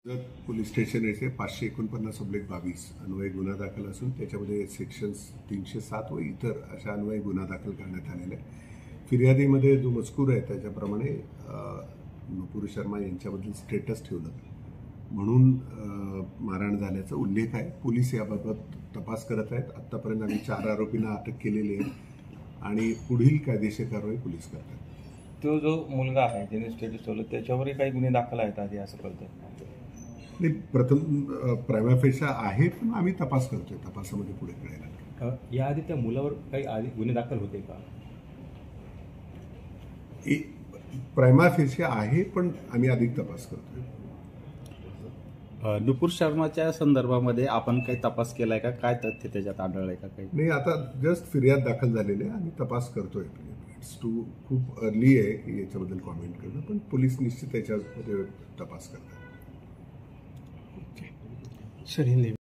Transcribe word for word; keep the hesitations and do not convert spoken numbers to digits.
Police station येथे पाचशे एकोणपन्नास अब्लिक बावीस अन्वये गुन्हा दाखल असून त्याच्यामध्ये सेक्शन्स तीनशे सात व इतर अशा अन्वये गुन्हा दाखल करण्यात आलेला आहे। फिर्यादीमध्ये जो मजकूर आहे त्याच्याप्रमाणे नुपूर शर्मा यांच्याबद्दल स्टेटस ठेवलं म्हणून मारहाण झाल्याचा उल्लेख आहे। पोलीस याबाबत तपास करत आहेत। आतापर्यंत आम्ही चार आरोपींना अटक केलेली आहे आणि पुढील कायदेशीर कारवाई पोलीस करतात। तो जो मुलगा आहे ज्याने स्टेटस ठेवलं त्याच्यावरही काही गुन्हे दाखल आहेत आधी असं कळतं? नाही, प्रथम प्रायमा फेशा आहे पण आम्ही तपास करतोय, तपासामध्ये पुढे कळेल। याआधी त्या मुलावर काही आधी गुन्हे दाखल होते का? प्रायमा फेशा आहे पण आम्ही अधिक तपास करतोय। नुपूर शर्माच्या संदर्भामध्ये आपण काही तपास केलाय का? काय तथ्य त्याच्यात आढळलंय का? काही नाही, आता जस्ट फिर्याद दाखल झालेली आहे आणि तपास करतोय। इट्स टू खूप अर्ली आहे की याच्याबद्दल कॉमेंट करणं, पण पोलीस निश्चित याच्यामध्ये तपास करतात। सर